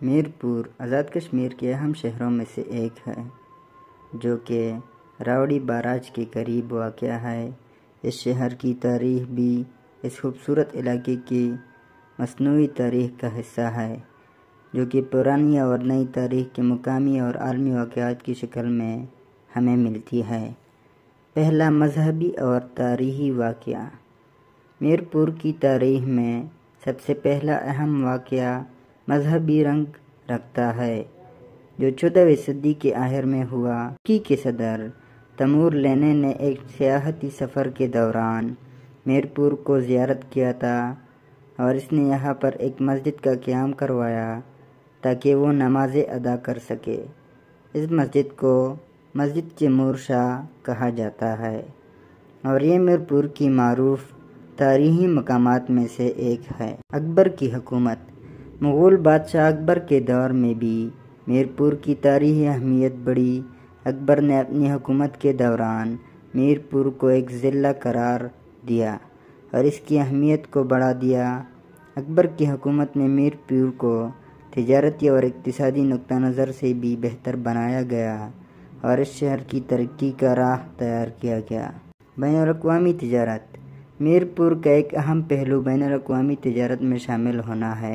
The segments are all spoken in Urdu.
میرپور آزاد کشمیر کے اہم شہروں میں سے ایک ہے جو کہ راوڑی باراج کے قریب واقع ہے۔ اس شہر کی تاریخ بھی اس خوبصورت علاقے کی مصنوعی تاریخ کا حصہ ہے جو کہ پرانی اور نئی تاریخ کے مقامی اور عالمی واقعات کی شکل میں ہمیں ملتی ہے۔ پہلا مذہبی اور تاریخی واقعہ۔ میرپور کی تاریخ میں سب سے پہلا اہم واقعہ مذہبی رنگ رکھتا ہے جو 14ویں صدی کے آخر میں ہوا۔ ترکی کے صدر تیمور لینے نے ایک سیاحتی سفر کے دوران میرپور کو زیارت کیا تھا اور اس نے یہاں پر ایک مسجد کا قیام کروایا تاکہ وہ نمازیں ادا کر سکے۔ اس مسجد کو مسجد تیمور شاہ کہا جاتا ہے اور یہ میرپور کی معروف تاریخی مقامات میں سے ایک ہے۔ اکبر کی حکومت۔ مغل بادشاہ اکبر کے دور میں بھی میرپور کی تاریخی اہمیت بڑھی۔ اکبر نے اپنی حکومت کے دوران میرپور کو ایک ضلع قرار دیا اور اس کی اہمیت کو بڑھا دیا۔ اکبر کی حکومت میں میرپور کو تجارتی اور اقتصادی نقطہ نظر سے بھی بہتر بنایا گیا اور اس شہر کی ترقی کا راہ تیار کیا گیا۔ بین الاقوامی تجارت۔ میرپور کا ایک اہم پہلو بین الاقوامی تجارت میں شامل ہونا ہے۔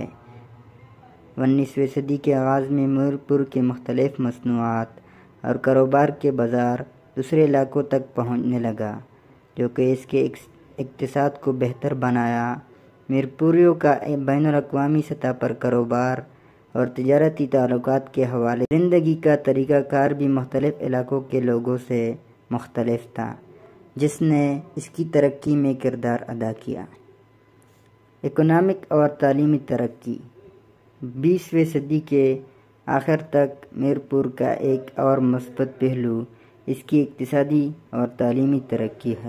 19ویں صدی کے آغاز میں میرپور کے مختلف مصنوعات اور کاروبار کے بازار دوسرے علاقوں تک پہنچنے لگا جو کہ اس کے اقتصاد کو بہتر بنایا۔ میرپوریوں کا بین الاقوامی سطح پر کاروبار اور تجارتی تعلقات کے حوالے سے زندگی کا طریقہ کار بھی مختلف علاقوں کے لوگوں سے مختلف تھا جس نے اس کی ترقی میں کردار ادا کیا۔ اکنامک اور تعلیمی ترقی۔ 20ویں صدی کے آخر تک میرپور کا ایک اور مثبت پہلو اس کی اقتصادی اور تعلیمی ترقی ہے۔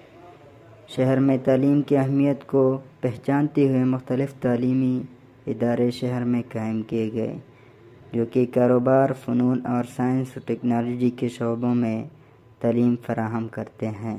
شہر میں تعلیم کی اہمیت کو پہچانتے ہوئے مختلف تعلیمی ادارے شہر میں قائم کیے گئے جو کہ کاروبار، فنون اور سائنس و ٹیکنالوجی کے شعبوں میں تعلیم فراہم کرتے ہیں۔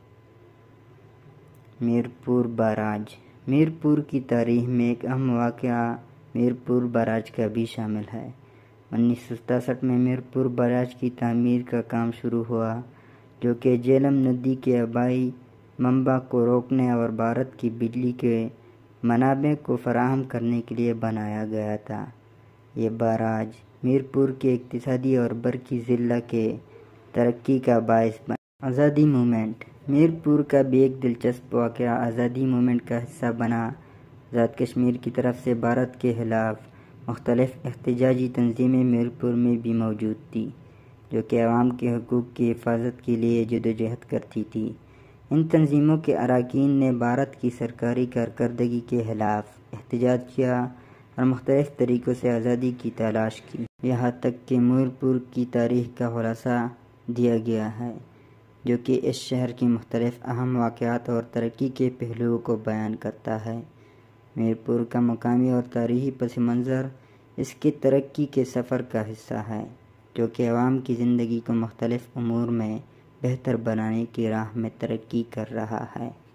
میرپور باراج۔ میرپور کی تاریخ میں ایک اہم واقعہ میرپور باراج کا بھی شامل ہے۔ 1967 میں میرپور باراج کی تعمیر کا کام شروع ہوا جو کہ جہلم ندی کے آبائی منبع کو روکنے اور بھارت کی بجلی کے منابع کو فراہم کرنے کے لیے بنایا گیا تھا۔ یہ باراج میرپور کے اقتصادی اور برقی ضلع کے ترقی کا باعث بنا۔ آزادی موومنٹ۔ میرپور کا بھی ایک دلچسپ واقعہ آزادی موومنٹ کا حصہ بنا۔ آزاد کشمیر کی طرف سے بھارت کے خلاف مختلف احتجاجی تنظیمیں میرپور میں بھی موجود تھیں جو کہ عوام کے حقوق کی حفاظت کے لیے جدوجہد کرتی تھیں۔ ان تنظیموں کے اراکین نے بھارت کی سرکاری کارکردگی کے خلاف احتجاج کیا اور مختلف طریقوں سے آزادی کی تلاش کی۔ یہاں تک کہ میرپور کی تاریخ کا خلاصہ دیا گیا ہے جو کہ اس شہر کی مختلف اہم واقعات اور ترقی کے پہلوؤں کو بیان کرتا ہے۔ میرپور کا مقامی اور تاریخی پس منظر اس کے ترقی کے سفر کا حصہ ہے جو کہ عوام کی زندگی کو مختلف امور میں بہتر بنانے کی راہ میں ترقی کر رہا ہے۔